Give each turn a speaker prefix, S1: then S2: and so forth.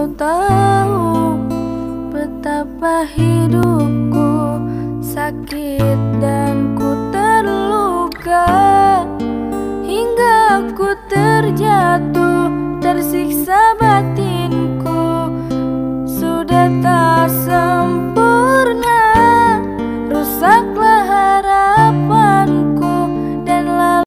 S1: kau tahu betapa hidupku sakit dan ku terluka, hingga ku terjatuh tersiksa batin.